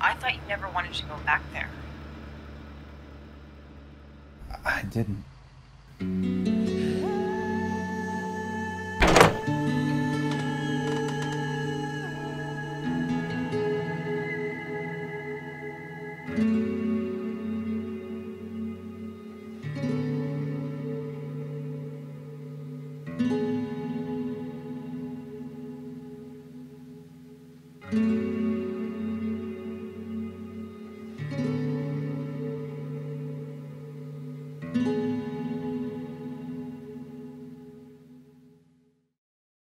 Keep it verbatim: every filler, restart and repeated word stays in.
I thought you never wanted to go back there. I didn't.